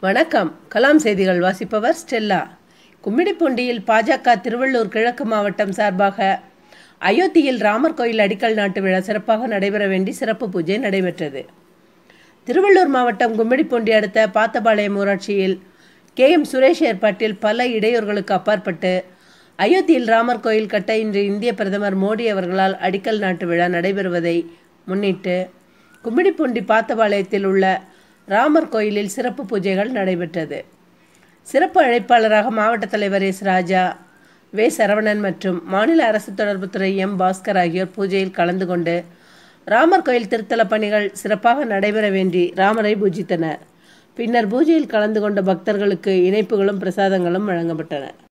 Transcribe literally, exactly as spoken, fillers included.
வணக்கம். கலாம் செய்திகள் வாசிப்பவர் ஸ்டெல்லா. கும்மிடிப்பூண்டியில் பாஜக திருவள்ளூர் கிழக்கு மாவட்டம் சார்பாக அயோத்தியில் ராமர் கோயில் அடிக்கல் நாட்டு விழா சிறப்பாக நடைபெற வேண்டி சிறப்பு பூஜை நடைபெற்றது. திருவள்ளூர் மாவட்டம் கும்மிடிப்பூண்டி அடுத்த பாத்தபாளையம் ஊராட்சியில் கே எம் சுரேஷ் ஏற்பாட்டில் பல இடையூறுகளுக்கு அப்பாற்பட்டு அயோத்தியில் ராமர் கோயில் கட்ட இன்று இந்திய பிரதமர் மோடி அவர்களால் அடிக்கல் நாட்டு விழா நடைபெறுவதை முன்னிட்டு கும்மிடிப்பூண்டி பாத்தபாளையத்தில் உள்ள ராமர் கோயிலில் சிறப்பு பூஜைகள் நடைபெற்றது. சிறப்பு அழைப்பாளராக மாவட்ட தலைவர் எஸ் ராஜா, வே சரவணன் மற்றும் மாநில அரசு தொடர்புத்துறை எம் பாஸ்கர் ஆகியோர் பூஜையில் கலந்து கொண்டு ராமர் கோயில் திருத்தல பணிகள் சிறப்பாக நடைபெற வேண்டி ராமரை பூஜித்தனர். பின்னர் பூஜையில் கலந்து கொண்ட பக்தர்களுக்கு இனிப்புகளும் பிரசாதங்களும் வழங்கப்பட்டன.